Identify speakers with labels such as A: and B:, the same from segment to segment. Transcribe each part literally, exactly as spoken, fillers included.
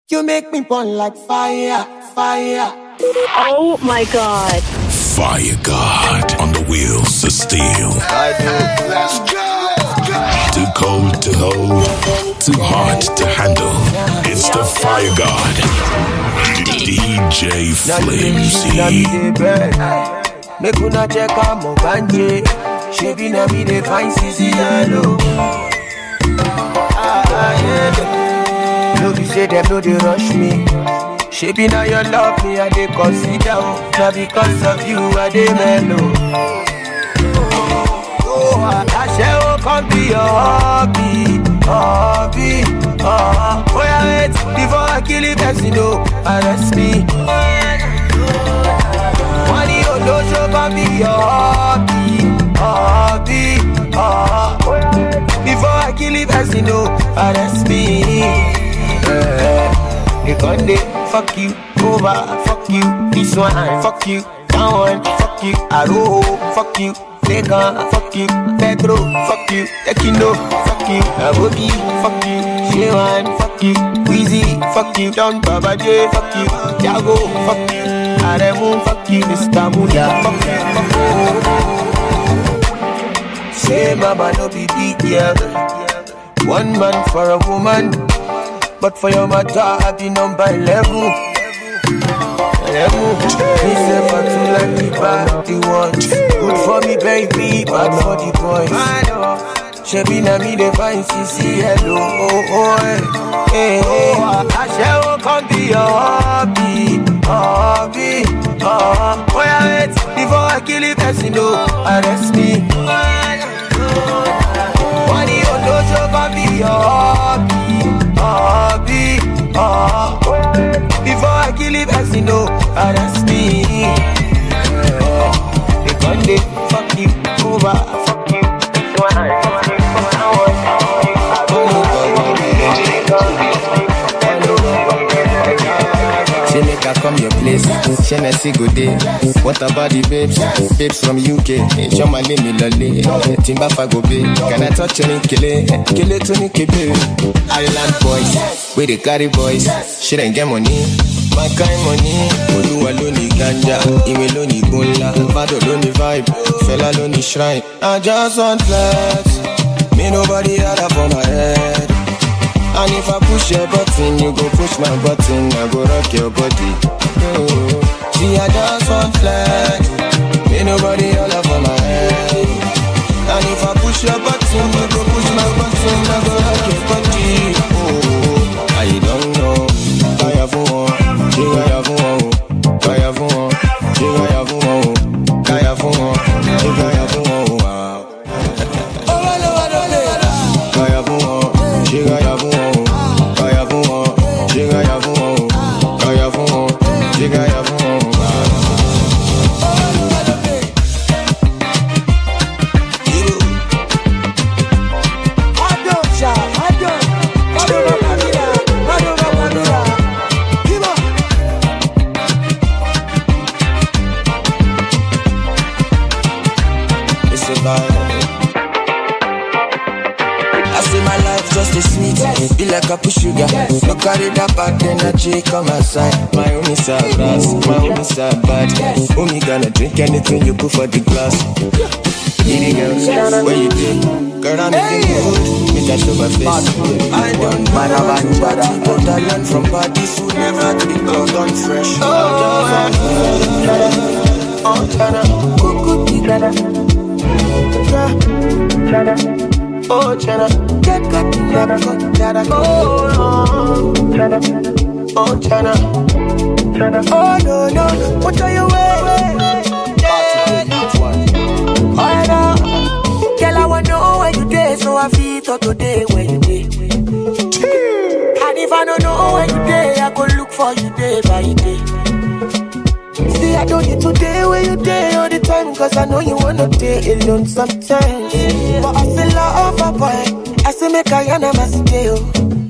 A: You make me burn like fire, fire.
B: Oh my God.
C: Fire God on the wheels of steel.
A: I do. Let's go.
C: Too cold to hold, too hot to handle. It's the Fire God. D J Flimsy.
A: Make una check out my banje. She be na me the fine C C hello. No be say them no they rush me. She be now you love me and they consider. Now because of you I they mellow. Oh, I shall come be your hobby, hobby. Oh, oh yeah, wait before I kill it, as you know, arrest me. Money oh no show come be your hobby, hobby. Oh, oh yeah, wait before I kill it, as you know, arrest me. They gon' dey fuck you over, fuck you, this one, fuck you, that one, fuck you, Aro, fuck you, Legon, fuck you, Pedro, fuck you, Tekino, fuck you, Abobi, fuck you, Shewan, fuck you, Weezy, fuck you, Don Baba J, fuck you, Jago, fuck you, Aremu, fuck you, Mister Muda, fuck you, fuck you. Say mama no be big girl, one man for a woman. But for your matter, I be number eleven. Eleven. Me say for two like the bad, the ones. Good for me, baby, bad for the boys. She be na me the fine C C hello. Oh oh hey hey. I shall come be your hobby, hobby. Oh oh yeah wait before I kill it, as you know, arrest me. Money oh no show come be your hobby. Hobby, oh, before I kill it, as you know, arrest me. Yeah. They gon' dey fuck you over, fuck you, so I fuck you, so I want you. I don't know.
D: She make her come your place, she Nessie good day. What about the babes? Babes from U K, show my name Lolly. Timba Fago Bay, can I touch any kille? Kille to me kebe. Island boys, we the carry boys. She didn't get money, my kind money. Oluwa loni ganja, Ime loni gunla, Bado loni vibe, Fella loni shrine. I just want flex, me nobody other for my head. And if I push your button, you go push my button. I go rock your body. Oh. See, I just want flex. Ain't nobody all over my head. And if I push your button, you go push my button. I go rock your body. Oh, I don't know. Kaya fuwa, kaya fuwa, kaya fuwa, kaya fuwa, kaya fuwa, kaya fuwa. Kaya fuwa, kaya fuwa. Be like a push sugar. No carry that bad energy, come outside. My own is a grass, my own is a bad. Only gonna drink anything you put for the glass. Eating girls, where you be? Girl, I'm eating good. Make I show my face. I don't mind about you, but I learn from bodies who never drink or gone fresh. Oh, oh, Chana, cuckoo, Chana, Chana. Oh, Chana, get got Chana, Chana, oh, Chana, oh, Chana, Chana, oh, no, no, what are you waiting? Oh, no, girl, I wanna know where you day, so I feel to today where you day. And if I don't know where you day, I go look for you day by day. See, I don't need to day where you day all the time, cause I know you wanna day alone sometimes. But I still love a boy, I still make a yana masideo.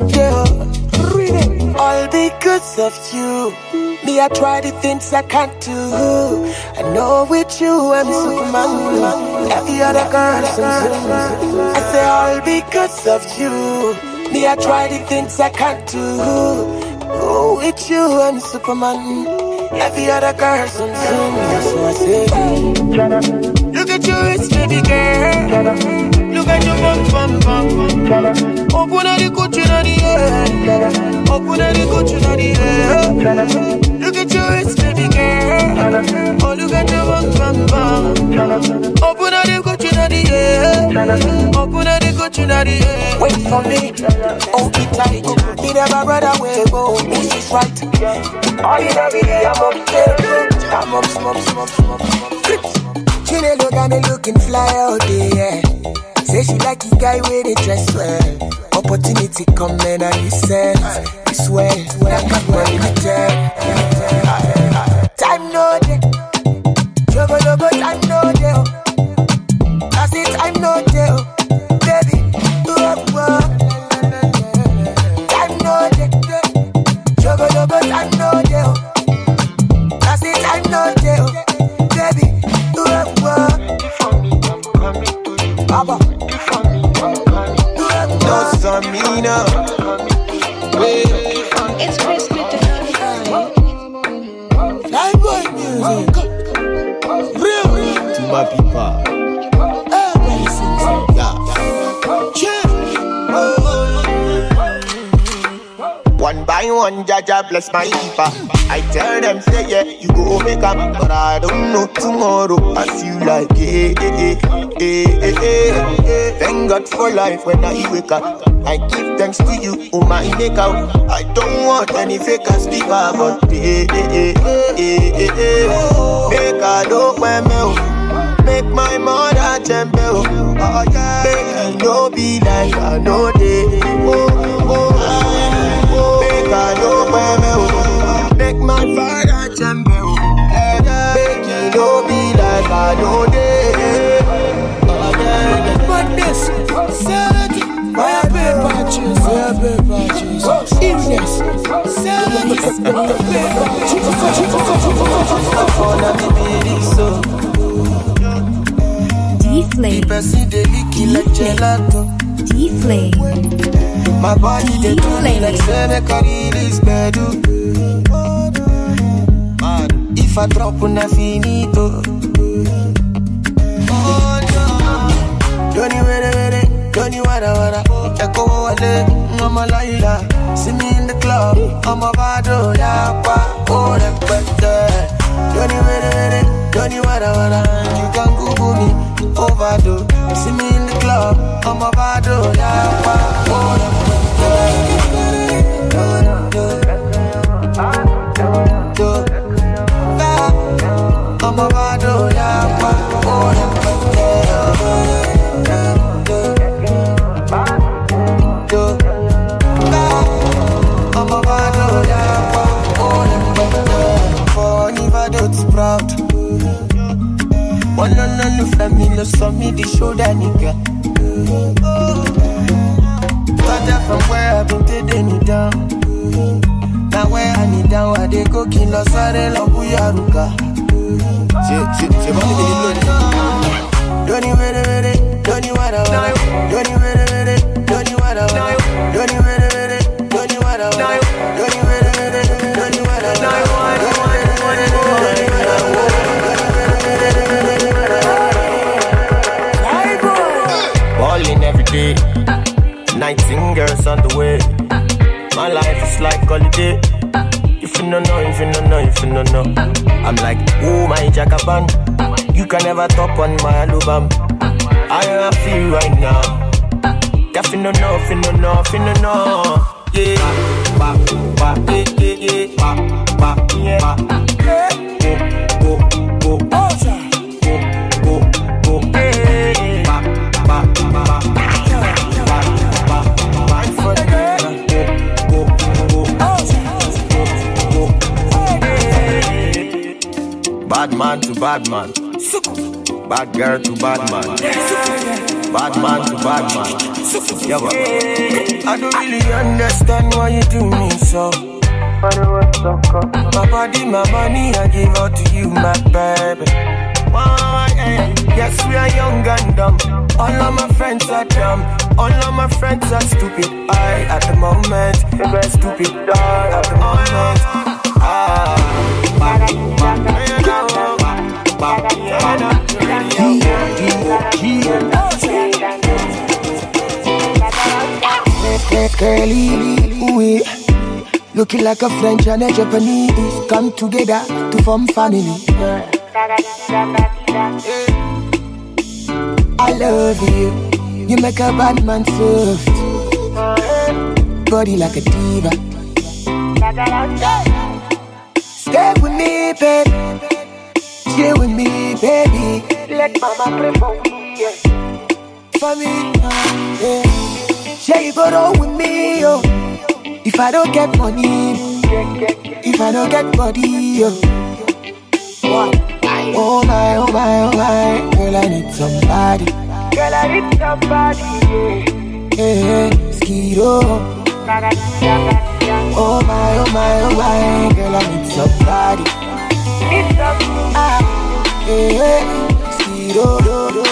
D: All because of you, me I try the things I can't do. I know with you I'm Superman, every other girl I say all because of you, me I try the things I can't do.
A: Oh, with you I'm Superman. Every other person soon. So I say, look at your waist, baby girl. Look at your bum bum bum. Open up the coach in the air. Open up the coach in the air. Look at your waist, baby girl. Oh, look at your bum bum bum. Open up the coach in the air. Open up the coach in the air. Wait for me, hold me tight. Me never brother way go. This is right. All in every day I'm up there. I'm up, smoke, smoke, smoke, smoke. She look at me looking fly out there. Say she like the guy with the dress well. Opportunity come and I listen. It's well, that can well in the time no day. Trouble, trouble, time no day. I say time no day. Baby, do up, time no day. Trouble, trouble, time no day. I say time no day. Baby, do up, Baba. No, Samina.
B: It's Chris with the
A: Live boy music. Real. To my people. Everybody sings. Yeah. One by one, Jaja bless my keeper. I tell them, say yeah, you go make up. But I don't know tomorrow. I feel like, eh, eh, eh, eh, eh, eh. Thank God for life when I wake up. I give thanks to you, oh my maker. I don't want any fakers, people, but eh, eh, eh, eh, eh, eh. Make a dope when me, make my mother tremble. Oh yeah, make it no be like I know they. Oh, oh, oh. Make a dope when me, make my father tremble. Make it no be like I know they. Oh yeah, but this, sad. Why paper cheese? Why paper cheese? Illness. Sadness. Paper cheese.
B: D-Flame. D-Flame.
A: My body they do me like say make I release bedu. If I drop on a finito. Oh no. Don't you wait, wait. Don't you wada wada, echo wale, I'm a Laila. See me in the club, I'm a bado, yakwa, oh repete. Don't you ready, ready, don't you wada wada, you can Google me, overdose. See me in the club, I'm a bado, yakwa, oh repete. I'm a bado, yakwa, oh repete. Proud. One on the family, so me the shoulder nigga. Started from where I've been taking it down. Now where I need down, I they go kill us, I love Buyaruka. Don't you ready, ready? Don't you wanna? Don't you ready, ready? Don't you wanna? Don't you ready, ready? Don't you wanna? Don't you ready, ready? Don't you wanna? Balling every day, night singers on the way. My life is like holiday. If you don't know, if you don't know, if you don't know, I'm like, oh my Jackaban. You can never top on my album. I feel right now. If you don't know, if you don't know, if you don't know, yeah. Ba ba ba yeah yeah ba ba yeah. Go go go go go go yeah. Ba ba ba ba. Bad man to bad man, bad girl to bad man, bad man to bad man. Yeah, but I don't really understand why you do me so. My body, my money, I give out to you, my baby. Why? Yes, we are young and dumb. All of my friends are dumb. All of my friends are stupid. I, at the moment, stupid. I, at the moment. Curly, ooh, looking like a French and a Japanese come together to form family. I love you, you make a bad man soft, body like a diva. Stay with me, baby, stay with me, baby. Let mama pray for me, yeah. For me, yeah. Yeah, you go roll with me, yo. If I don't get money, if I don't get body, yo. What? Oh my, oh my, oh my, girl, I need somebody. Girl, I need somebody, yeah. Hey, Skiro. Oh my, oh my, oh my, girl, I need somebody. Need somebody. Ah, hey, Skiro.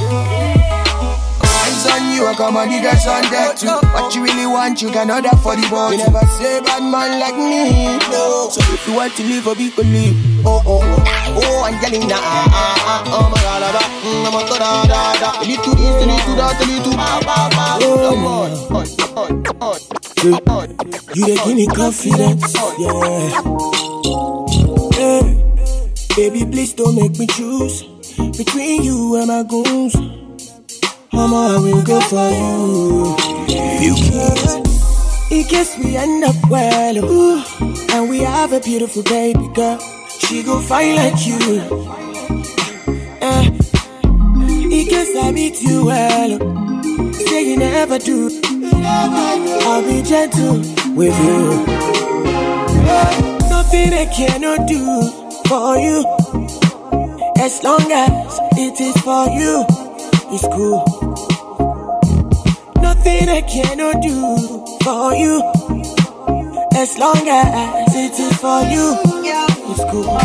A: On you, I come on the girls on deck too. What you really want, you can order for the boat. You never say bad man like me, no. So if you want to live, a big believe. Oh, oh, oh, oh, Angelina, ah, ah, ah, oh my God, I'm a da da da da. You need to this, you need to that, you need to bow, bow, bow. Oh, you dey give me confidence, yeah. Hey, baby, please don't make me choose between you and my goons. Mama, I will go for you. You in case we end up well, ooh, and we have a beautiful baby girl, she gon' find like you. Uh, in case I meet you well, say you never do, I'll be gentle with you. Uh, nothing I cannot do for you, as long as it is for you. It's cool. Nothing I cannot do for you, as long as it is for you. It's cool.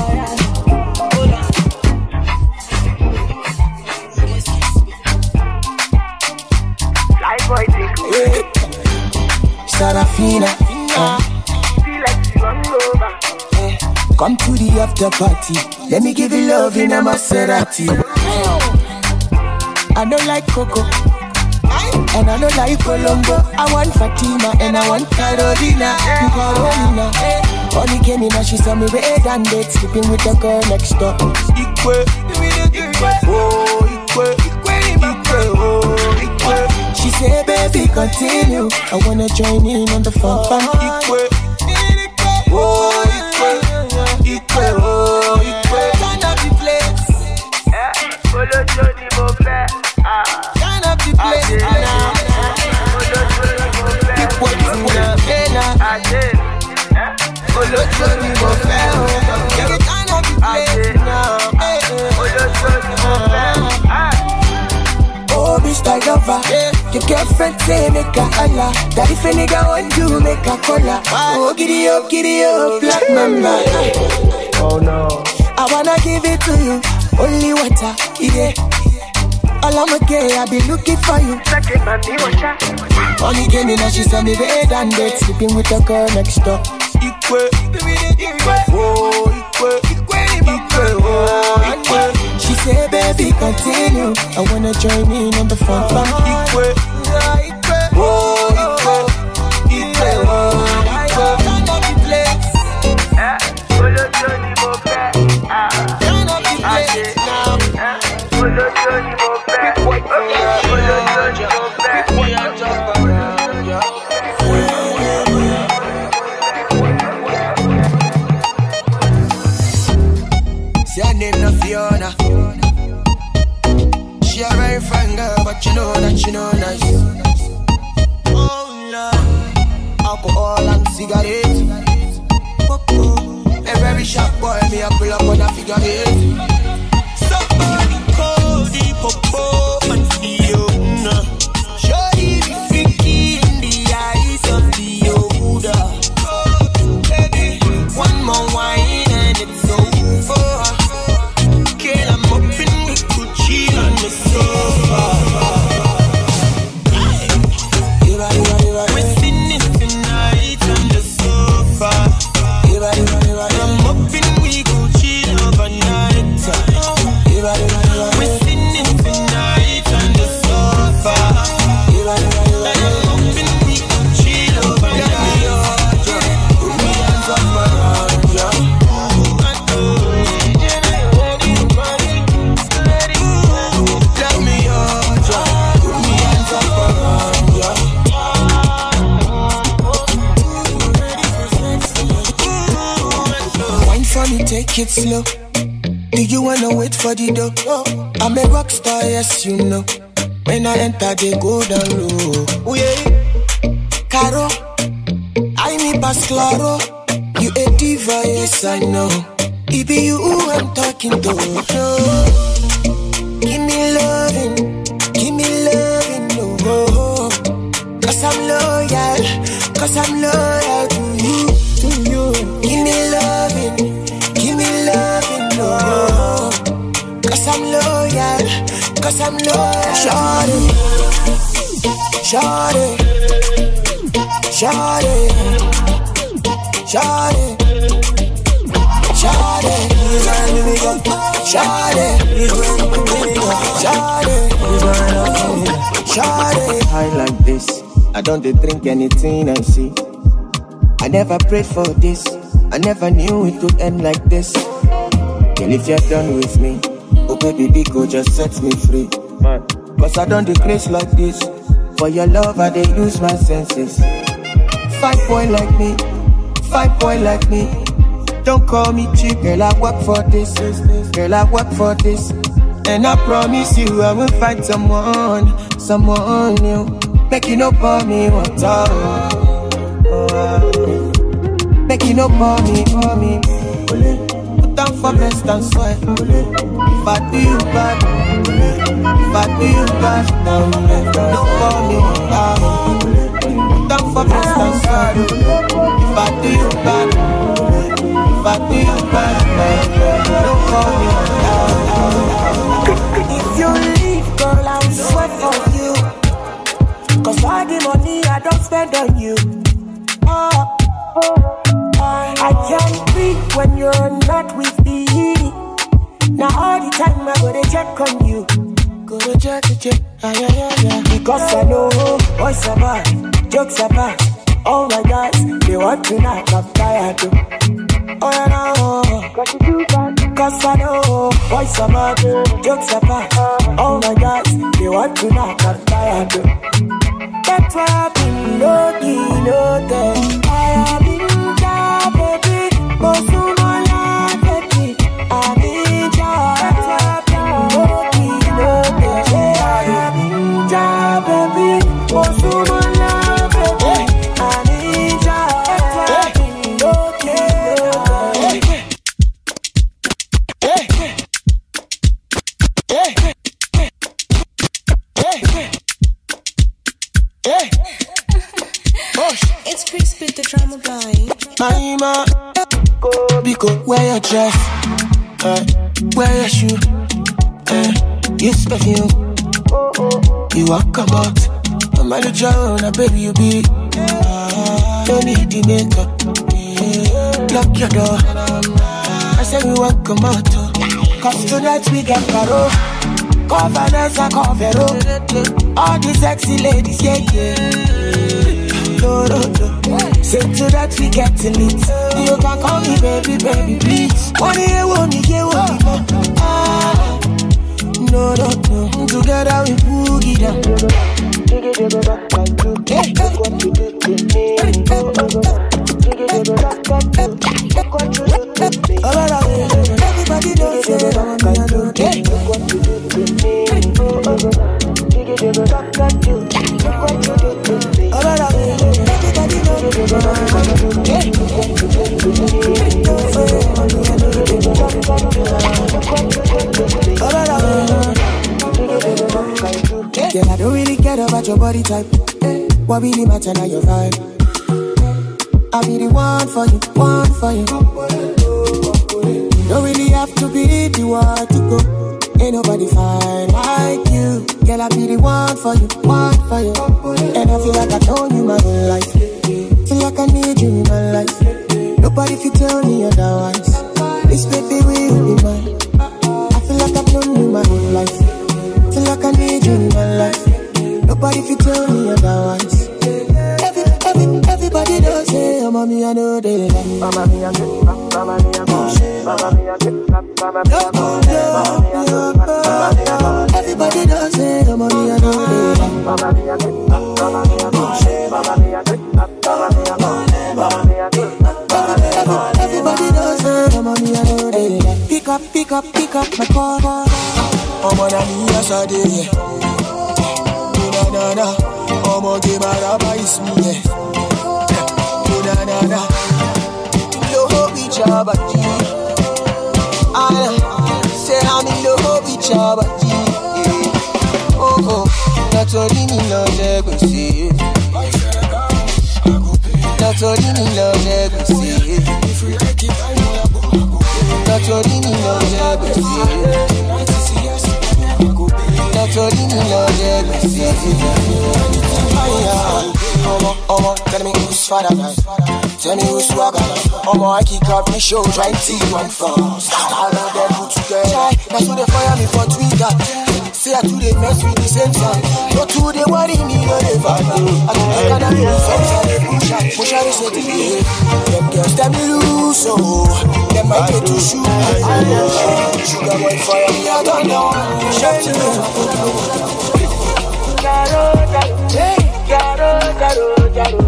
A: Yeah. Sarafina, uh. Yeah. Come to the after party. Let me give you love in a Maserati. I don't like Coco, and I don't like Colombo. I want Fatima and I want Carolina. Carolina, only came in and she saw me red and dead, sleeping with the girl next door. Ikwe, Ikwe, oh Ikwe, Ikwe, oh Ikwe. She said, baby, continue. I wanna join in on the fun fun. Ikwe, oh Ikwe, Ikwe, oh Ikwe. Turn up the place. Follow Johnny Mofe. Turn up the place now. Keep waiting now, follow Johnny Mofe. Turn up the place now. Oh, Mister Lover, your girlfriend say make a holla. That if a nigga want to make a cola. Oh, giddy up, giddy up, black mamba. Oh no, I wanna give it to you. Only water, yeah. All I'm okay, I be looking for you. Only came in and she saw me red and dead, sleeping with the girl next door. Ikwe, Ikwe, oh Ikwe, Ikwe, oh Ikwe. She said, baby, continue. I wanna join in on the fun fun. Ikwe, oh Ikwe, Ikwe, oh Ikwe. Turn up the place. Follow Johnny Mofe. Turn up the place now. Follow Johnny Mofe. See her name no Fiona. She a very fine girl, but you know that she no nice. Oh Lord, alcohol and cigarettes. A very sharp boy, me a pull up on a figure eight. Somebody call the popo and Fiona. Shorty be freaky in the eyes of the older. Oh, baby, one more wine and it's over. Girl, I'm up in the Gucci on the sofa. We're sitting tonight on the sofa. Mommy, take it slow. Do you wanna wait for the door? I'm a rock star, yes you know. When I enter, they go down low. Oh yeah, Caro, I me pass claro. You a diva, yes I know. It be you who I'm talking to. No. Give me loving, give me loving, no. Cause I'm loyal, cause I'm loyal to you, to you. Give me loving, give me loving, no. Cause I'm loyal, cause I'm loyal. Shawty, shawty, shawty, shawty, shawty, shawty, shawty, shawty. I like this. I don't drink anything I see. I never prayed for this. I never knew it would end like this. Girl, if you're done with me, oh baby, Biko, just set me free. Cause I don't decrease like this. For your love, I dey use my senses. Five boy like me, five boy like me. Don't call me cheap, girl, I work for this. Girl, I work for this. And I promise you, I will find someone, someone new. Make you no pour me water. Make you no pour me, pour me. Put down for best and sweat. If I do you bad, if I do you bad, no pour me water. Put down for best and sweat. If I do you bad, if I do you bad, no pour me water. If you leave, girl, I'll sweat for you. Cause all the money I don't spend on you. Oh, I can't breathe when you're not with me. Now all the time I go to check on you. Go to check, to check, ah, yeah, yeah, yeah. Because I know boys are bad, jokes are bad. All my guys, they want to knock, I'm tired too. Oh yeah, no, cause you do bad. Cause I know boys are bad, jokes are bad. All my guys, they want to knock, I'm tired too. That's why I've been looking, looking. I have been down, baby. Mosumala, baby. I've been down. That's why I've been looking, looking. I have been down, baby. Mosumala, baby. I've been down. That's why I've been looking, looking. Hey.
B: It's Chris with the drama guy.
A: Maima, go Biko, wear your dress, uh, wear your shoe, uh, use perfume. You walk about, no matter Joanna, baby you be. Uh, don't need the makeup, uh, lock your door. I say we walk about, cause tonight we get paro. Cover Vanessa, cover all the sexy ladies, yeah, yeah. No, no, no. Say to that we get to meet. You can call me baby, baby, please. One year, one year, one year. Ah, no, no, no. Together we boogie down. Hey, everybody don't say I'm gonna do it. Girl, I don't really care about your body type. What really matter now your vibe. I'll be the one for you, one for you. Don't really have to be the one to go. Ain't nobody fine like you. Girl, I'll be the one for you, one for you. And I feel like I've known you my whole life. Feel like I need you in my life. Nobody can tell me otherwise. This baby will be mine. I feel like I've known you my whole life. Feel like I need you in my life. Nobody can tell me otherwise. Every, every, everybody does say, oh, mommy, I know they like me. Mama, me, I get Mama, me, I get Mama, me, I get Mama, me, I get everybody does say, oh, mommy, I know they like me. Mama, me, I get Mama, me, I get Mama, me, I get Mama, me, I get Mama, me, I get everybody does say, oh, mommy, I up, pick up, pick up my call. I'm on a knee yesterday. Na na na, I'm on the maraba is me. Na na na, love each other. I say I'm in love with your body. Oh oh, not only me love legacy. Not only me love legacy. Not only me love legacy. Not only me love legacy. Omo, omo, tell me who's father now. Tell me who's swagger now. Omo, I kick up my show, try to see one first. All of them put together. That's who they fire me for Twitter. Say I do they mess with the same song. But who they worry me, no they fuck me. I can make another new sense. I they push out, push out, they say to me. Them girls, them loose, oh. Them might get to shoot. Sugar boy fire me, I don't know. Shut to me. Hey. Jaro, jaro, jaro.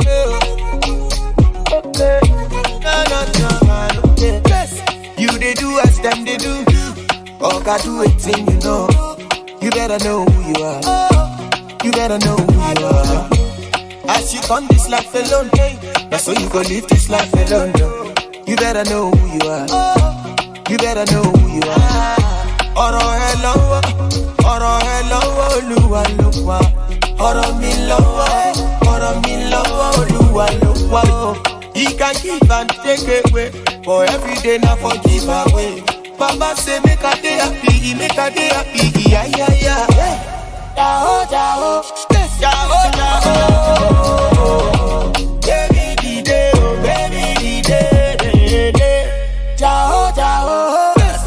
A: Okay. No, no, no, no. Yes. You they do as them they do. Or God do it thing you know. You better know who you are. You better know who you are. As you come this life alone, that's so you go live this life alone. You better know who you are. You better know who you are. Oro hello, oro hello, Oluwa Oluwa. Ọ̀rọ̀ mi lọ́wọ́, ọ̀rọ̀ mi lọ́wọ́, Olúwa ló wà ó. He can give and take away, but every day na for give away. Baba say make a day happy, make a day happy, yeah yeah yeah. Jao jao, jao jao. Baby di day, oh baby di day, jao jao.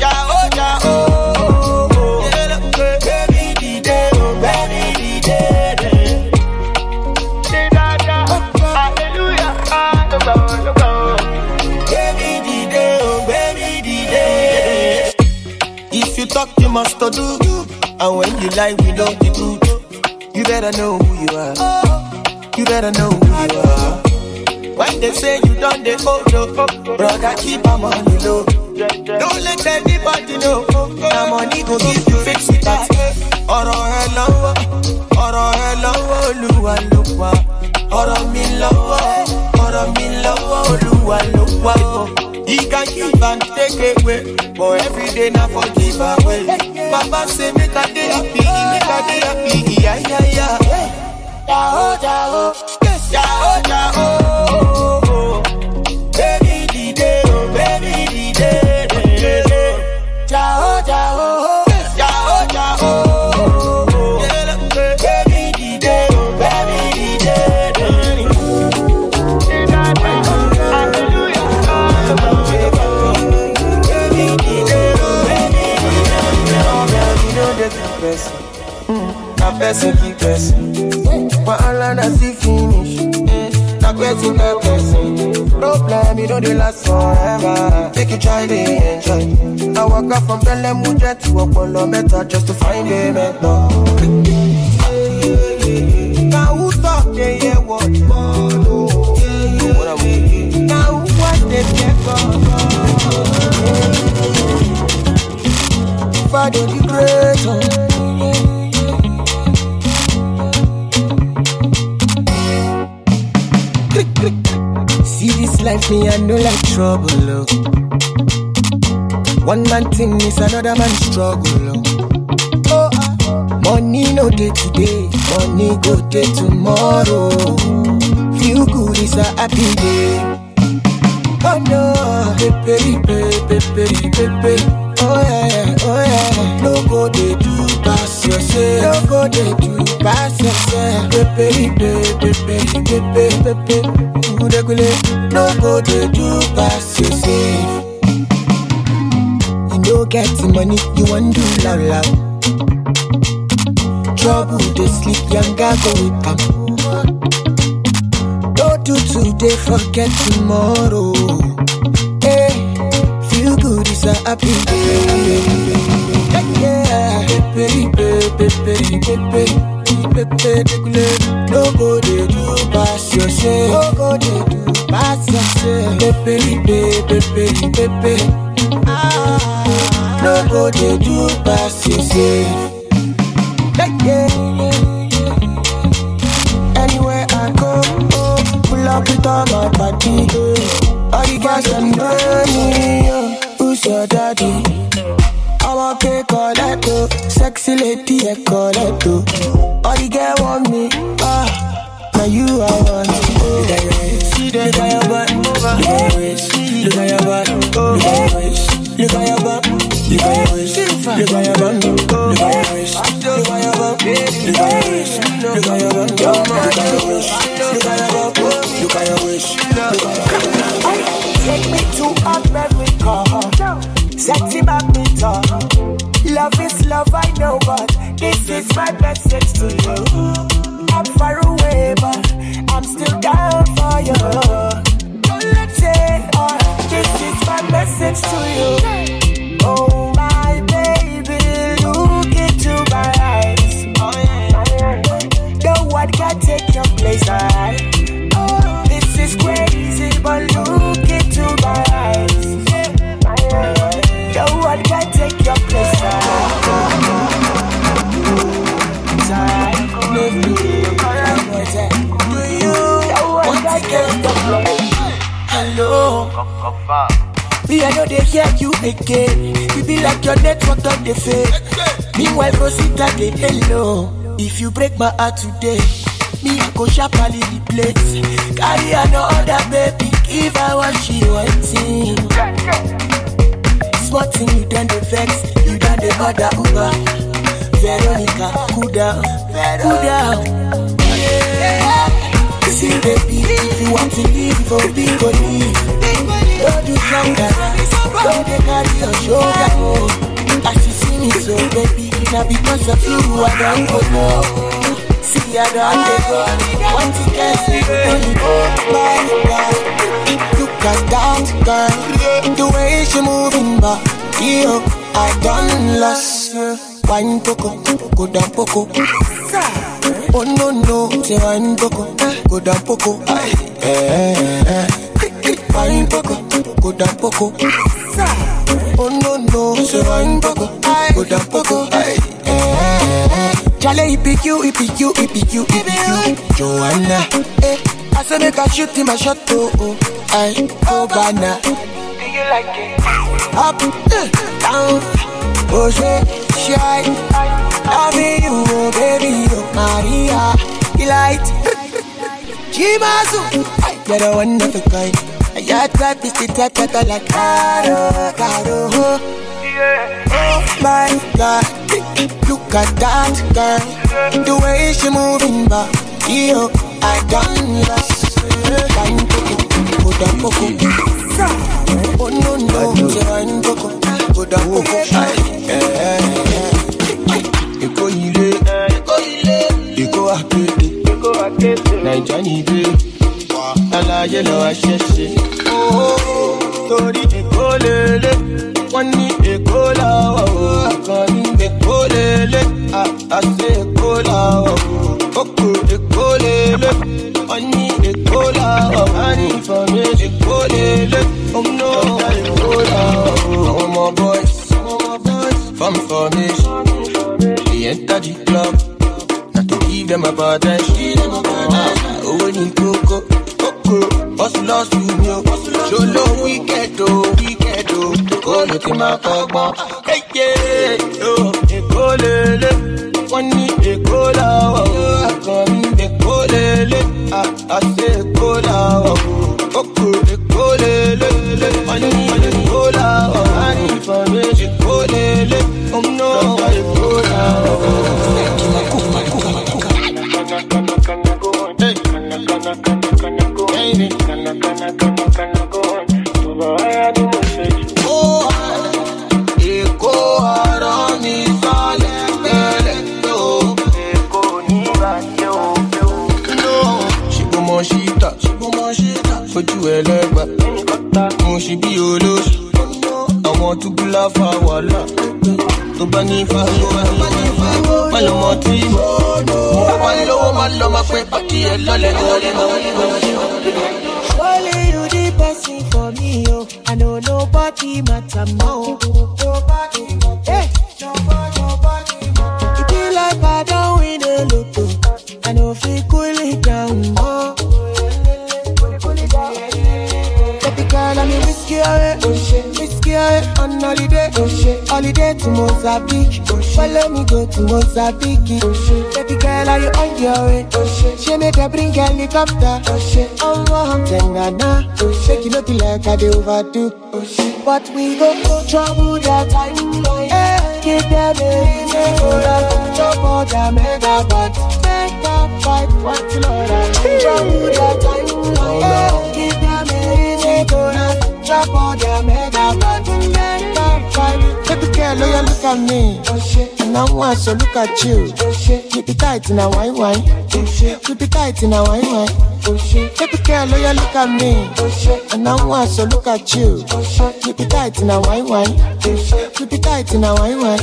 A: Talk you must do, and when you lie we don't be good. You better know who you are. You better know who you are. When they say you done the photo, brother keep our money low. Don't let anybody know. Now money go give you fix it that. Ọ̀rọ̀ ẹ lọ́wọ́, ọ̀rọ̀ ẹ lọ́wọ́, Olúwa ló wà. Ọ̀rọ̀ mi lọ́wọ́, ọ̀rọ̀ mi lọ́wọ́, Olúwa ló wà. He can give and take away, but every day na for give away. Baba say make a day happy, make a day happy, yeah yeah yeah. Jao jao, jao jao. Baby di day, oh baby di day, jao jao, jao jao. Baby di day, oh baby di day. Na person keep person, but all I see finish. Na person keep person. Problem you know they last forever. Take you try to enjoy. I walk up from Belle Mujet to Apollo Meta just to find a mentor. Now who talk they hear what? Now what they get for? Father the great. See this life, me I know like trouble, oh. One man thing is another man's struggle, oh. Oh, uh, money no day today, money go day tomorrow. Feel good is a happy day. Oh no, pepe, pepe, pepe, pepe. Oh yeah, oh yeah. No go they do pass yourself. No go they do pass yourself. Pepe, pepe, pepe, pepe, pepe. No go they do pass yourself. You no get the money, you want do loud loud. Trouble they sleep, younger go with them. Don't do today, forget tomorrow. Hey, feel good is a happy day. Yeah, pepe, pepe, pepe, pepe. No go they do pass yourself. No go they do pass yourself. Pepe, pepe, pepe, pepe. Ah. no go to do pass yourself. Like yeah, anywhere I go, oh, pull up with all my body. Oh. All the guys that know me, oh. Who's your daddy? I'm a pay collector, sexy lady, I collector. All the girls want me, ah, now you I want. Oh. See the guy about, look at your waist, look at your butt, look at your waist, look at your butt, look at your waist, look at your butt, look at your waist, look at your butt, look at your waist, look at your butt, look at your waist, look at your butt, look at your waist, look at your waist. Take me to America, sexy mommy talk. Love is love, I know, but this is my message to you. I'm far away, but I'm still down for you. Don't let it, uh, this is my message to you. Oh my baby, look into my eyes. Oh, yeah. No one can take your place. I, oh, this is crazy, but look into my eyes. No one can take your place. I, hello. Me, I know they hear you again. You be like your network on the fake. Meanwhile, Rosita, they hello. If you break my heart today, me, I go sharply replace. Carry another baby, give her what she wanting. Smart thing, you done the vex, you done the other Uber. Veronica, cool down, cool down. Yeah. See, baby, if you want to leave, oh, be go leave. Don't do younger, don't they carry your shoulder. As you see me, so baby, now because of you, I don't go no. See, I don't go. One ticket, see, only oh my God. Look at that girl, the way she moving back. Yo, I done lost her. Wine poco, go down poco. Oh no no, say wine poco, go down poco. Aye, eh eh. Wine poco, go down poco. Oh no no, say wine poco, go down poco. Aye, eh. Charlie, it be you, it be you, it be you, it be you, Joanna. Eh, I say make a shoot in my shot, oh oh. Aye, oh banana. Do you like it? Up, down, oh shit, shy. Loving you, oh baby, oh Maria, delight. Chimazu, you're the one of a kind. Your type is the type that I like. Caro, caro, oh my God, look at that girl, the way she moving back. Yo, I done lost. Fine poco, go down poco. Oh no no, fine poco, go down poco. Eko ile, Eko ile, Eko akete, Eko akete, Naija nibe, alaye lo asese. Oh, tori Eko lele, wani Eko lawa, akani Eko lele, ah ase Eko lawa, oko Eko lele, wani Eko lawa, wani fami Eko lele, oh no Eko lawa, oh my boys, oh my boys, from formation. We enter the club, not to give them a bad time. Oh, when you coco, coco, hustle us to you. Show no wicked, oh, wicked, oh. Go look in my papa. Hey, yeah, oh, Eko lele, one need Eko lawa. I come in Eko lele, I say Eko lawa. Coco, Eko lele, one need Eko lawa. I need for me Eko lele, oh no, Eko lawa. Fojú ẹlẹ́gbà, mo ṣe bí olóṣù. Àwọn túbú láfa wàhálà, tó bá ní fàgbọ́. Má lọ mọ tí mo wá lọ́wọ́, má lọ máa pẹ́ pàkí ẹ lọ́lẹ̀ lọ́lẹ̀ lọ́lẹ̀. Surely you the person for me, oh. I know nobody matter more. Nobody girl, let me whisk you away. Whisk you away on holiday. Holiday to Mozambique. Follow me go to Mozambique. Baby girl, are you on your way? She make her bring helicopter. Oh, oh, Tengana. Shake it up like I do overdo. But we go trouble that time. Hey, give them a reason. Trouble that mega but mega fight. What's Lord? Trouble that time. Hey, give them a reason. Trouble that mega but mega fight. Baby girl, you look at me. And I want to look at you. Keep it tight in a wine wine. Keep it tight in a wine wine. Baby girl, you look at me. And I want to look at you. Keep it tight in a wine wine. Keep it tight in a wine wine.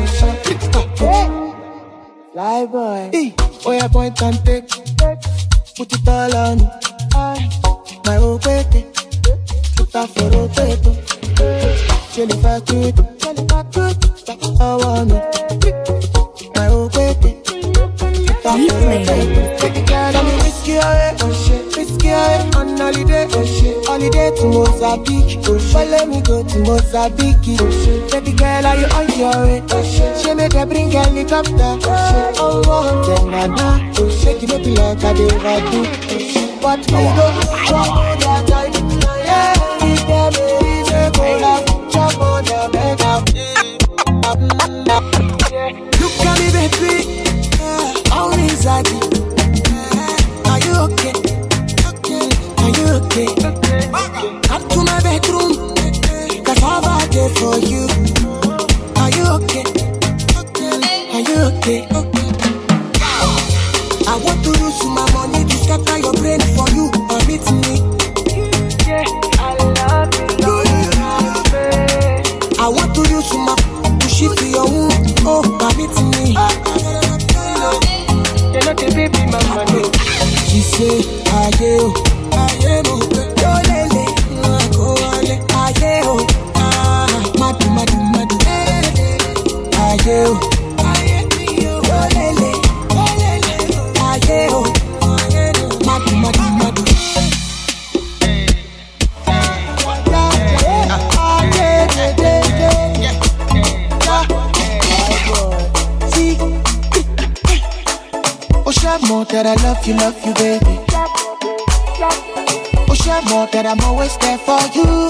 A: Fly boy. Hey, oh yeah, point and take. Put it all on me. My old baby. Put that for a paper. Chill if I could. Chill if I could. I want me. My old baby. Put that for a paper. Take it girl, let me whisk you away. Whisk you away on holiday. Holiday to Mozambique. Follow me go to Mozambique. Baby girl, are you on your way? She make her bring helicopter. Oh, oh, Tengana. Shake it up like I do overdo. But we go trouble that time. Yeah, give them a reason. Go like trouble that mega. Look at me, baby. How is that? Are you okay? Are you okay? Up to my bedroom. Cause I've had it for you. Are you okay? Are you okay? I want to use my money to scatter your brain for you. Permit me. Yeah, I love you. I want to use my to shift your womb. Oh, permit me. You're not a baby, my money. She say, I am, I am, oh, lele, oh, I am, ah, madu, madu, madu, I am, I am, oh, lele, I am, madu, madu, madu. Oh, share more that I love you, love you, baby. Oh, share more that I'm always there for you,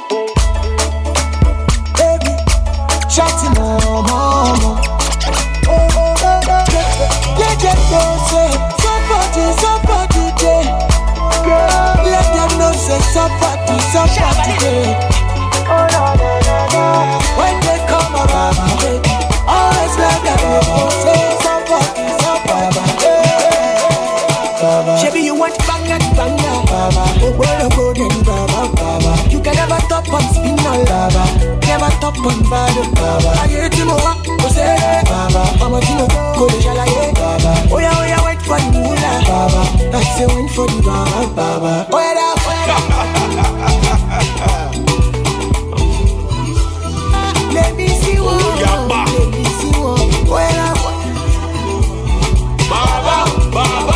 A: baby. Shouting more, more, more. Oh, oh, oh, oh, oh. Let them know, say somebody, somebody there. Let them know, say somebody, somebody there. When they come around, baby, always let them know, say somebody, somebody. Baby, you want banga, banga. Oh, boy, go then, baba. You can never top on spinal, baba. Never top on baba. I get you more, go say, baba. I'm a tino, go to Jalaye, baba. Oh, yeah, oh, yeah, wait for the moolah, baba. I say, wait for the baba, baba. Oh, yeah, oh, yeah. Let me see one. Let me see one. Oh, yeah, baba, baba.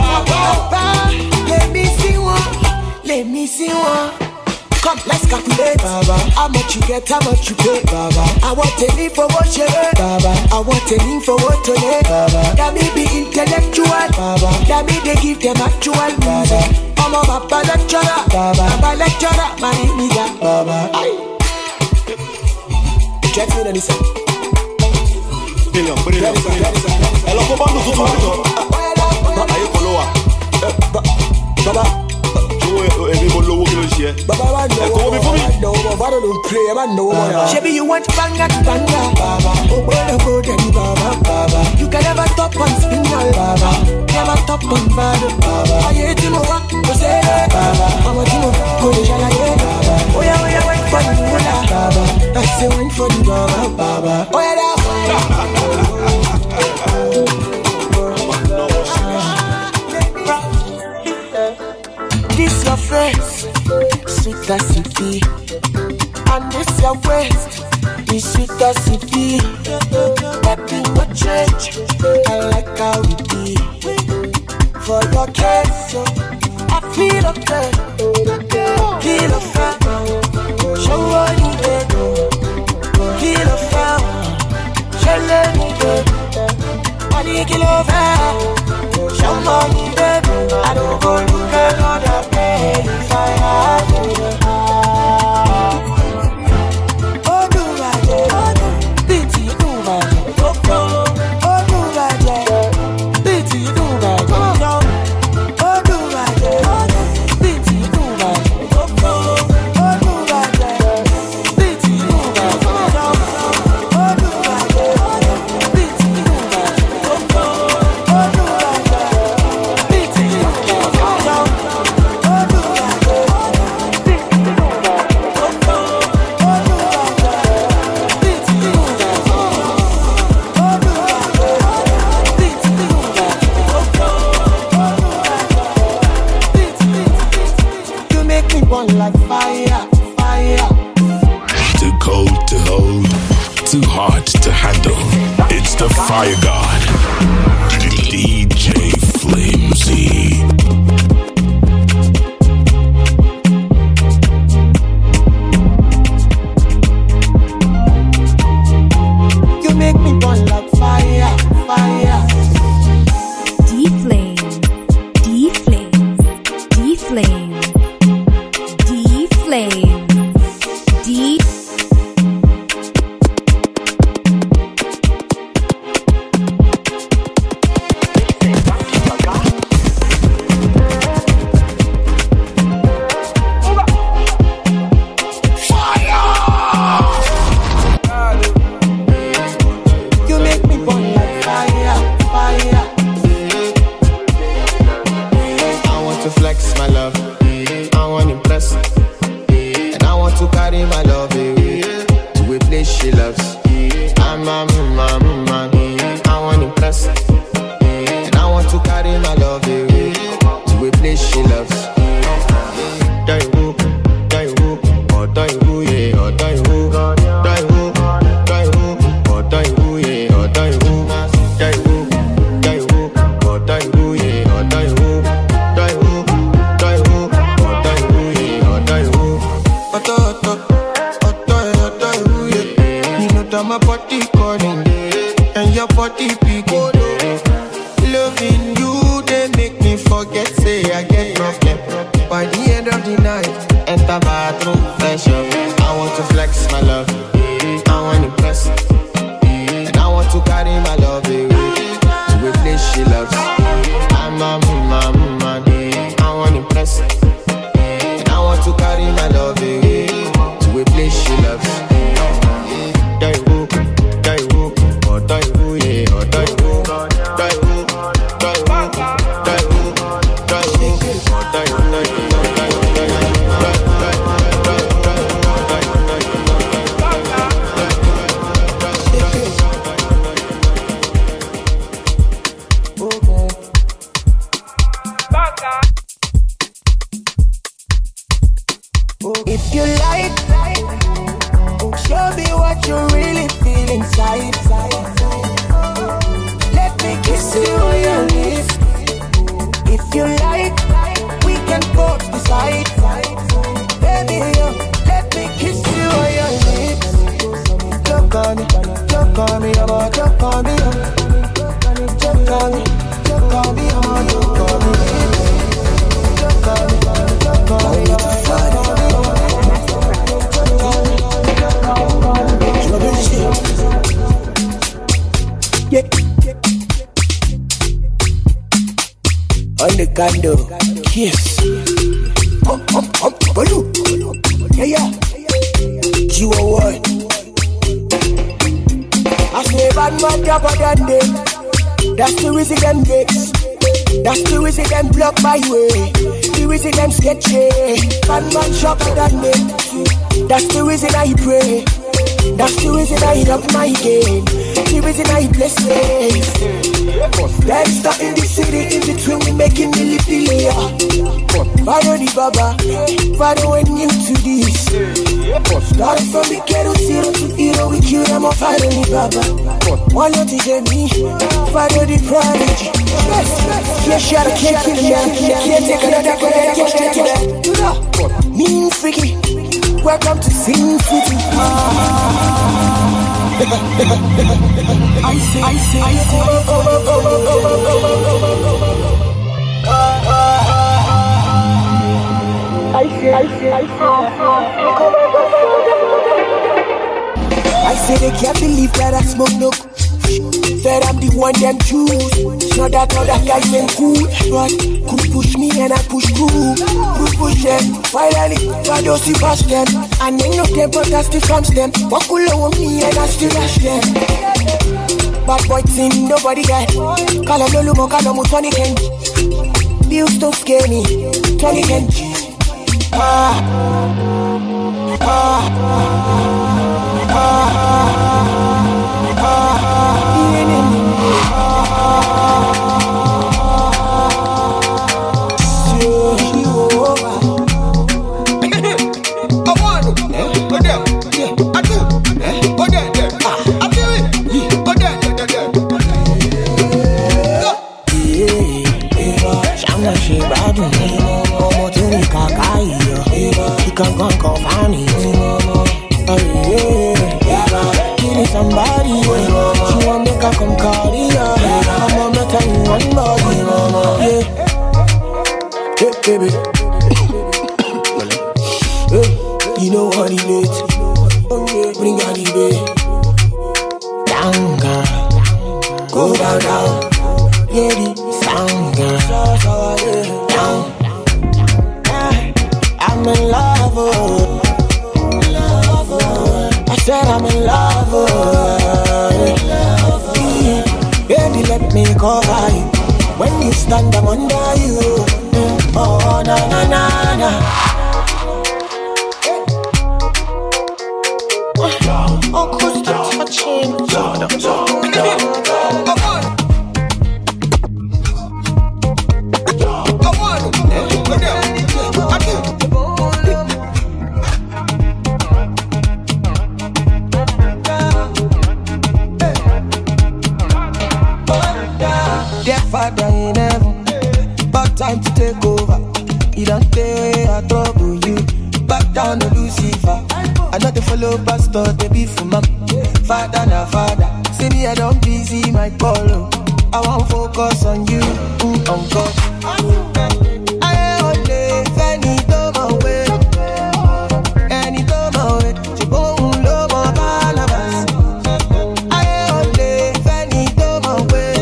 A: Let me see one, let me see one. Come, let's calculate, Baba. How much you get, how much you pay, Baba. I want a leave for what you heard, Baba. I want a leave for what to let, Baba. That me be intellectual, Baba. That me they give them actual music. I'm a Baba lecturer, Baba. I'm a lecturer, my name is Baba. Check me on this side. Billion, billion, billion. Hello, come on, to to Are you follower? Baba, Shebi, you want banga to banga, Baba. Oh, boy, go then, Baba, Baba. You can never top on spinal, Baba. Never top on bad, Baba. I hate him over, go say, Baba. I'm a timo, go to Jalaye, Baba. Oh, yeah, oh, yeah, wait for the moolah, Baba. I say, wait for the Baba, Baba. Oh, yeah, this your face, sweet as it be. And this your waist, is sweet as it be. Nothing no change, I like how it be. For your case, I feel okay, feel okay.
C: to handle. It's the Fire God, D J Flimsy.
A: You make me burn like fire, fire.
B: D-Flame, D-Flame, D-Flame, D-Flame, D.
A: You make me burn like fire, fire.
D: I want to flex my love, I want to impress, and I want to carry my love away to a place she loves. I'm a man, man, I want to impress, and I want to carry my love away to a place she loves. Die who, die who, or die who, yeah, or die who, die who, die who, or die who, yeah, or die who, die who, die who, or die who, yeah, or die who, die who, die who, or die who, yeah, or die who.
A: Otto, Otto, Otto, Otto, yeah. You know that my body calling, and your body picking. Loving you, they make me forget, say I get problem. By the end of the night,
D: Enter bathroom, fresh up. I want to flex my love, I want to impress, and I want to carry my love away to a place she loves. I'm a man, man, I want to impress, and I want to carry my love away to a place she loves. Die who, die who, or die who, yeah, or die who, die who, die who, die who, die who, or die who, die who, die who, die
A: if you like, show me what you really feel inside. Let me kiss you on your lips. If you like, we can both decide. Baby, yo, let me kiss you on your lips. Look on me, look on me, I'm on, look on me, look on me, look on me, I'm on, look on me, look on me, look on me, look on me. Yeah. On the condo, kiss. Um, um, um, baloo. Yeah, yeah. G O one. I say bad man dabber than them. That's the reason them vex. That's the reason them block my way. The reason them sketchy. Bad man sharper than them. That's the reason I pray. That's the reason I up my game. The reason I bless faith. There's stuff in the city, in between we making me live the layer. Follow the baba, follow when new to this. Starting from the ghetto, zero to hero, we kill them all, follow the baba. One not to get me, follow the prodigy. Can't shut a can't kill a man, can't take another go ahead, get straight to that. Mean freaky, welcome to Sin City. I say, I say, I say, oh, oh, oh, oh, oh, oh, oh. I say, I say, I say, I say they can't believe that I smoke no. Said I'm the one them choose. So that other guys them cool, but could push me and I push through. Push push them, finally, I don't see past them. And they know them, but I still from them. What could lower me and I still rush them. Bad boy thing, nobody got. Call them Lulu, call them twenty Ken. Bills don't scare me, twenty Ken. Ah, ah, ah, ah, ah. I want to, I do, I do, I do it. money, mama. Oh yeah, yeah. Give me somebody, yeah. She want make her come carry her. I'ma make her in one body, mama. Yeah, hey baby. Hey, you know what it is. Oh yeah, bring her the baby. Down, girl, go down, down. Yeah, the sound, girl, down. I'm in love, oh. I said I'm in love, oh. Baby, let me cover you. When you stand, I'm under you. Oh, na na na na. Oh, cause that's touching. Father in heaven, but time to take over. You don't stay I trouble you. Back down to Lucifer. I know the follow pastor, they be for mom. Father na father. See me, I don't busy my call. I won't focus on you, mm, on God. I only Fanny do my way. Any do my way. She won't love my Barnabas. I only Fanny do my way.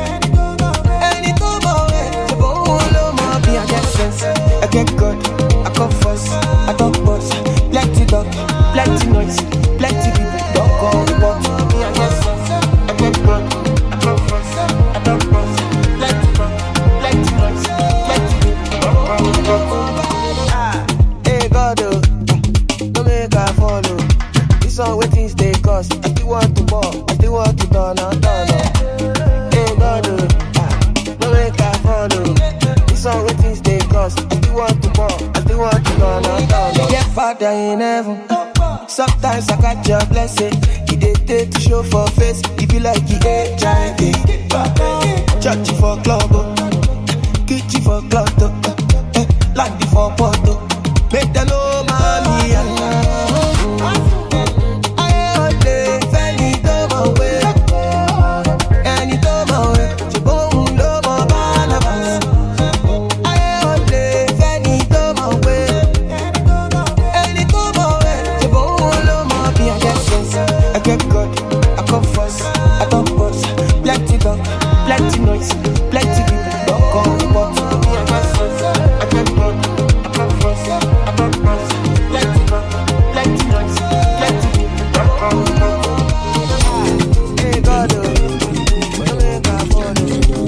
A: I get good, I come first, I talk boss. Plenty dog, plenty noise, plenty people. Don't call the boss, me I get sense. I get good, I come first, I talk boss. Plenty dog, plenty noise, plenty people. Don't call the boss. Ah, hey God, oh, don't make her follow. This one where things they cost. I still want to ball, I still want to turn on, turn on. Hey God, oh, ah, don't make her follow. This one where things they cost. Want to ball, I still want to go on down. Yeah, Father in heaven. Sometimes I catch your blessing. He did take to show for face. He be like he H I V. Churchy for club, kitchen for club, landy for porto. Make them know mommy. I only Fanny do my way. Any do my way. She won't love my Barnabas. I get good, I come first, I talk boss. Plenty dog, plenty noise, plenty people. Don't call the boss, me I get sense. I get good, I come first, I talk boss. Plenty dog, plenty noise, plenty people. Don't call the boss. Hey God, don't make her follow.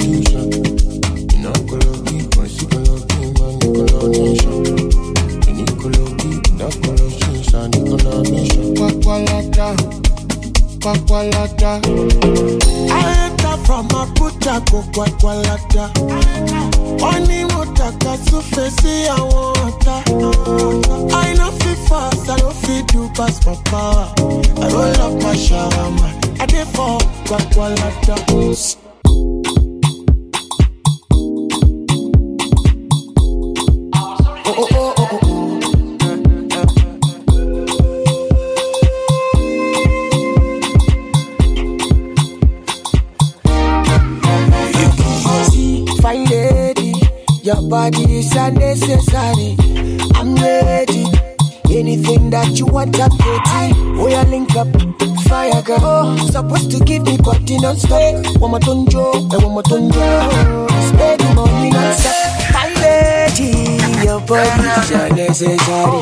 A: Kwakwalada. I enter from Abuja go Kwakwalada. Oni motaka to face I want. I know fit fast, I don't fit do pass my power. I roll up my shawarma, I dey for Kwakwalada. Your body is unnecessary. I'm ready. Anything that you want, I'm ready. We are link up, fire girl. Oh, supposed to give me body non-stop. One more tonjo, and one more tonjo. Steady money non-stop. My lady, your body is unnecessary.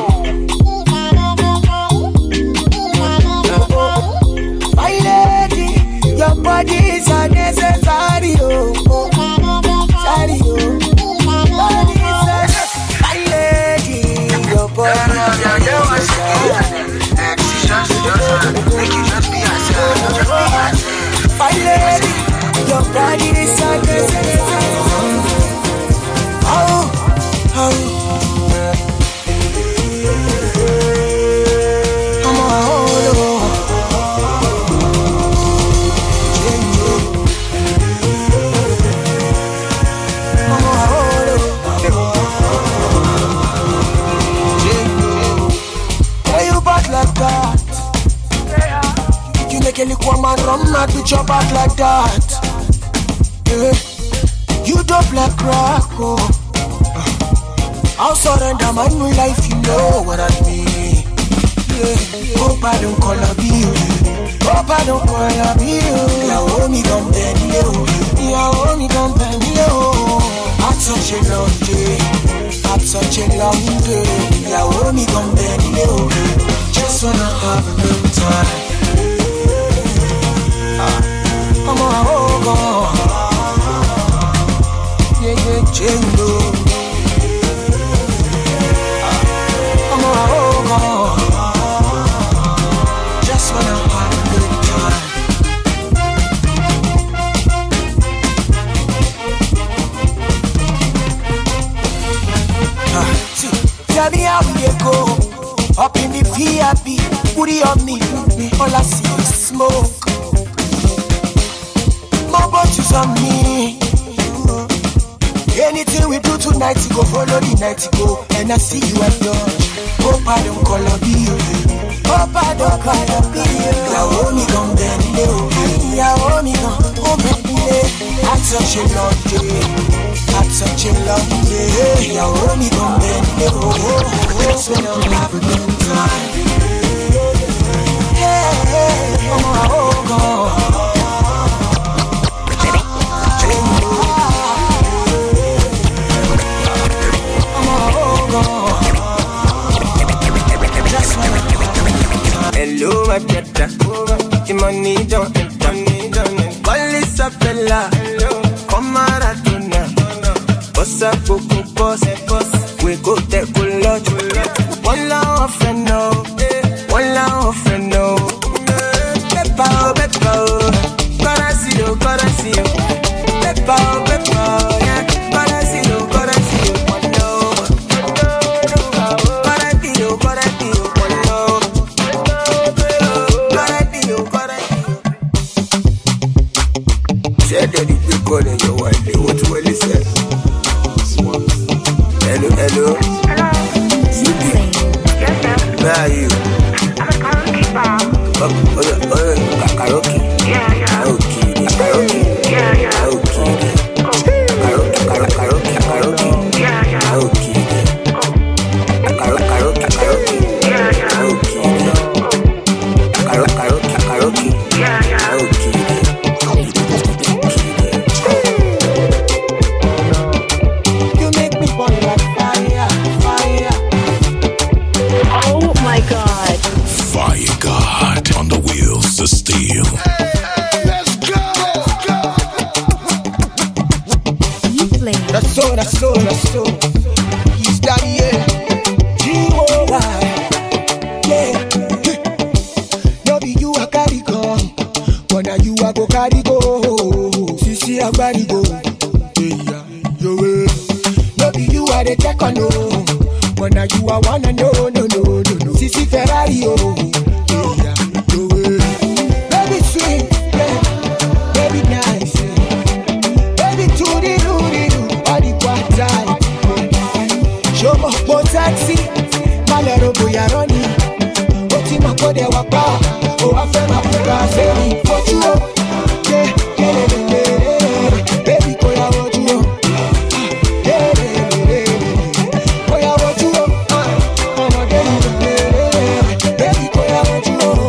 A: My lady, your body is unnecessary. Oh, oh, sorry, oh. Boy, yeah, yeah, yeah, make you just be yourself, just be yourself. My lady, your body is unnecessary. Oh, oh, like that. You make a little woman run mad with your back like that. Yeah. You don't black rock, oh. I'll surrender my new life, you know what I mean. Yeah. Hope I don't call a bill. Hope I don't call a bill. Yeah, oh, me gon' bend you. Yeah, oh, me gon' bend you. Had such a long day. Had such a long day. Yeah, oh, me gon' bend you. Just wanna have a good time. Ah. Come on, oh, God. Yeah, yeah, jingle. I'm on a hold on. Just wanna have a good time. Ah, see, tell me how we go. Up in the V I P, booty on me, me, all I see is smoke. More bottles on me. Anything we do tonight, you go follow the night, you go. And I see you at Dodge. Hope I don't call a bill. Hope I don't call a bill. Yeah, oh, me gon' bend you. Yeah, oh, me gon' bend you. Had such a long day. Had such a long day. Yeah, oh, me gon' bend you. Just when I'm having a good time. Yeah, yeah, oh, oh, God. Hello, my brother. The money don't enter. Call is a fella. Come Maradona. Boss a coco boss. We go take a lot. One love friend no. One love friend no. Pepa oh pepa oh. Carasio carasio. Pepa oh pepa oh. Yeah. Carasio carasio. One love. Carasio carasio. One love. Said that if you call in your wife, what will he say? Hello, hello.
B: Hello. Yes, sir.
A: Where are you?
B: I'm a karaoke bar.
A: Oh, oh, oh, karaoke?
B: Yeah, yeah.
A: Karaoke, karaoke?
B: Yeah, yeah.
A: Karaoke. Karaoke, karaoke, karaoke?
B: Yeah, yeah.
A: Karaoke. Karaoke, karaoke, karaoke?
B: Yeah, yeah.
A: Karaoke. Karaoke, karaoke, karaoke?
B: Yeah, yeah.
A: Karaoke.
C: Fire God on the wheels of steel.
A: Let's go!
B: D-Flame.
A: That's so, that's so, that's so. He's daddy, yeah. G O Y. Yeah. No be you a carry go. But now you a go carry go. Sisi a carry go. Yeah, yo. No be you a the check on no. But now you a wanna know, no, no, no, no. Sisi Ferrari, oh. Yeah, yo. Baby sweet, yeah. Baby nice, yeah. Baby toody doody doo, body quite tight. Show me more taxi, malero boya running. Oti ma kode wapa, oh I feel my fuga say what you up, yeah, yeah, yeah, yeah. Baby koya what you up, yeah, yeah, yeah. Koya what you up, I'm a girl, yeah. Baby koya what you up,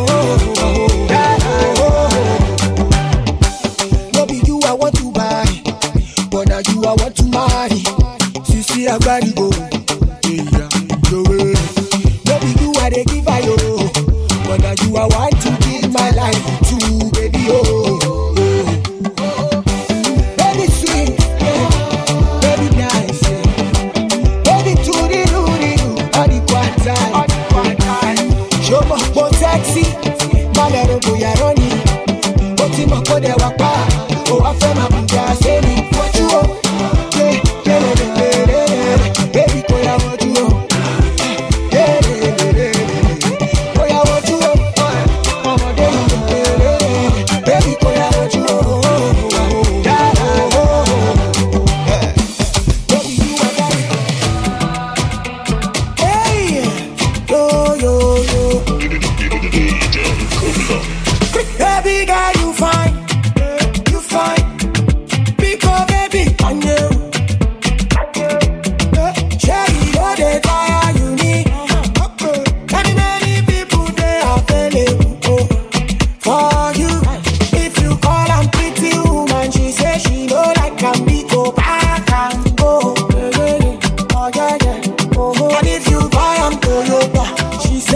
A: no be you I want to buy, but now you I want to marry. Sisi agbari go. Yeah, no way. No be you I dey give I yo, but now you I want to give my life to, baby oh. Yeah. Baby sweet, yeah. Baby nice, yeah. Baby toody doody doo, body quite tight. Show me more taxi, malero boya running. Oti ma kode wapa, oh I feel my buga say me what you oh. Yeah, yeah, yeah, yeah, yeah. Baby koya what you oh. Yeah, yeah, yeah, yeah. Koya what you oh. Mama dey yeah, yeah, yeah. Baby koya what you oh. Yeah, oh, yeah. Baby you a daddy. Hey, yo, yo, yo.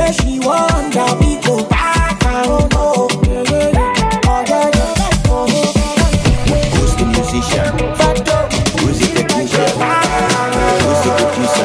E: say she wonder we go back. I don't know.
A: Who's the musician? Who's the technician? Who's the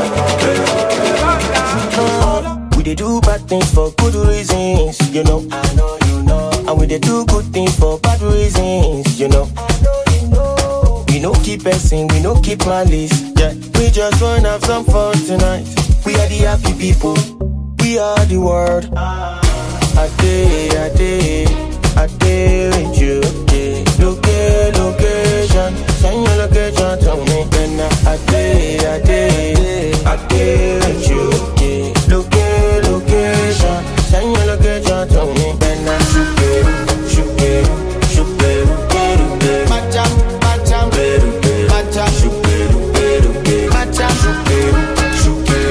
A: producer? We dey do bad things for good reasons, you know. I know you know. And we dey do good things for bad reasons, you know. I know you know. We no keep passing, we no keep malice. Yeah, we just wanna have some fun tonight. We are the happy people. We are the world. I day, I day, I day with you. Yeah. Loca- location, send your location to me. Then I day, I day, I day with you. Yeah. Loca- location, send your location to me. Then I shoot it, shoot it, shoot it, matcha, matcha, matcha, shoot it, matcha, shoot it, shoot it.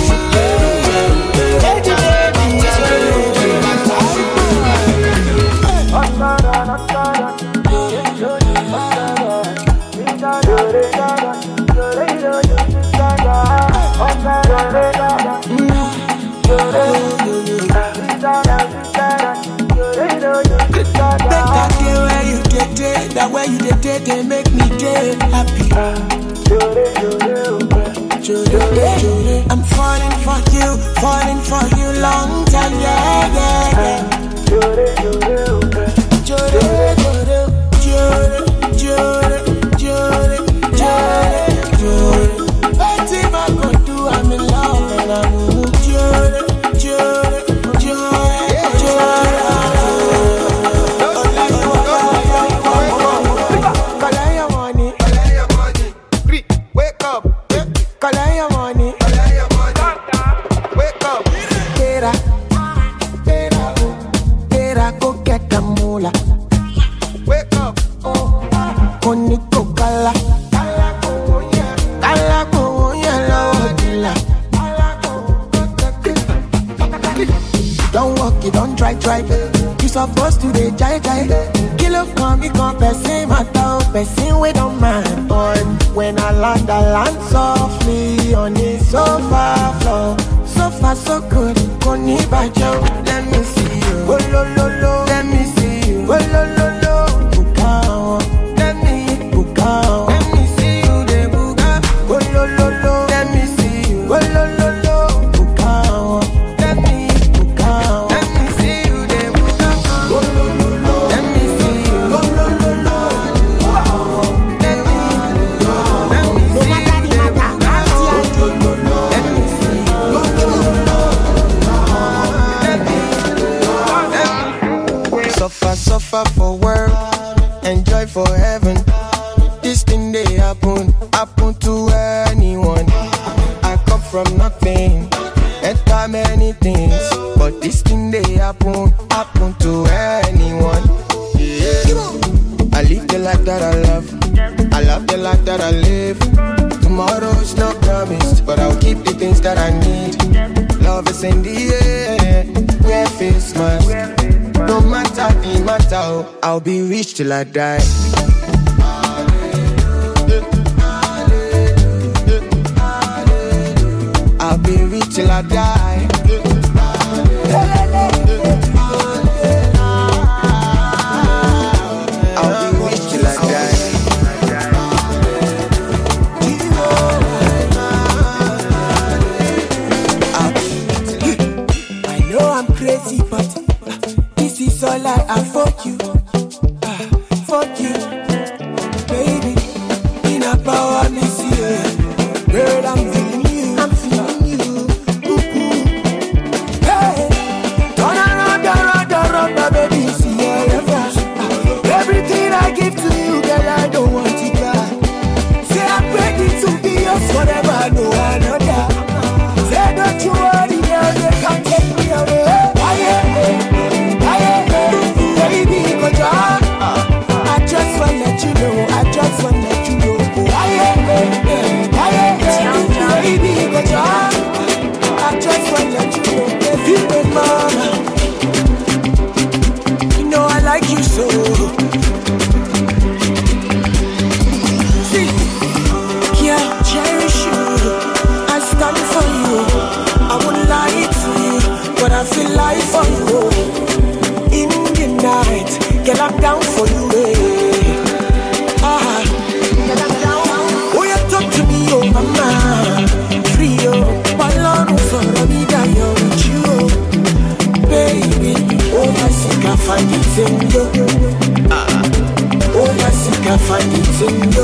E: That way you did it, they make me get happy. I'm falling for you, falling for you long time, yeah, yeah, yeah. Jore, jore, jore, jore, jore. Anything I go do, I'm in love and I'm jore, jore, jore, jore. You supposed to be jai jai. Kilo come, me come, person matter, person we don't mind. But when I land, I land softly on the sofa floor. So far, so good. Koni bajo, let me see you. Oh lo lo lo, let me see you. Oh lo lo lo, bukao, let me bukao. Let me see you, de buka. Oh lo lo lo, let me see you. Oh lo lo lo, bukao, let me bukao. Let me see you, de buka. Oh lo lo lo, let me see you. Oh lo lo lo, let me, let me see you, de buka. Oh lo lo lo, let me see you. Oh lo lo lo. Suffer, suffer for work, enjoy for heaven. This thing they happen, happen to anyone. I come from nothing, enter many things, but this thing they happen, happen to anyone. Yeah. I live the life that I love, I love the life that I live. Tomorrow's not promised, but I'll keep the things that I need. Love is in the air, wear face mask. No matter the matter, I'll be rich till I die. I'll be rich till I die. I'll be rich till I die. I know I'm crazy, but this is all I have for you, uh, for you, baby. In a power, me see you. Girl, I'm feeling you, I'm feeling you. Ooh-ooh. Hey, turn around, around, around, my baby, see you ever. Uh, everything I give to you, girl, I don't want it back. Say I'm ready to be yours forever, no another. Say don't you worry, girl, they can't take me away. Why, yeah, baby, feel life for you. In the night, girl, I'm down for you. Eh. Ah, girl, I'm down. Oh, you talk to me, oh mama, free oh. Balon for me, die with you, baby. Oh, my sick, I find it in you. Ah, oh, my sick, I find it in you.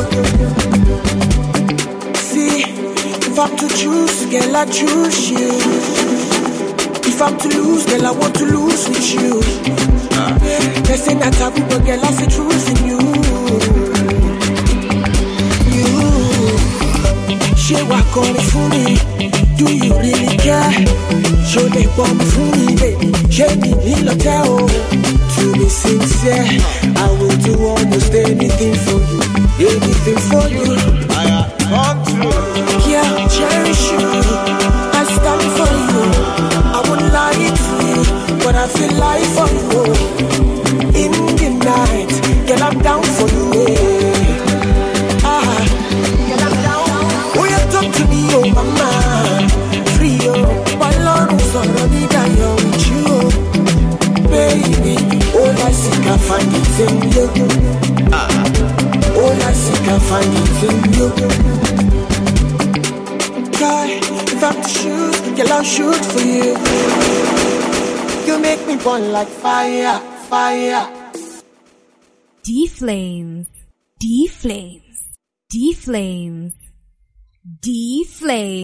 E: See, if I'm to choose, girl, I choose you. If I'm to lose, girl, I want to lose with you. Uh, they say that I will, but girl, I see truth in you. You, she walk on for me. Do you really care? Show they bomb for me, baby. She me in the hotel. To be sincere, I will do almost anything for you, anything for you. I want to, yeah, cherish you. I stand for you. I won't lie to you, but I feel like for you. In the night, girl, I'm down for you. Eh. Ah, girl, I'm down. Oh, you talk to me, oh mama, free oh. Balon for me, die with you, baby. All I seek, I find it in you. Ah, all I seek, I find it in you. God, if I'm to shoot, girl, I'll shoot for you. You make me burn like fire, fire.
B: D-Flames, D-Flames, D-Flames, D-Flames.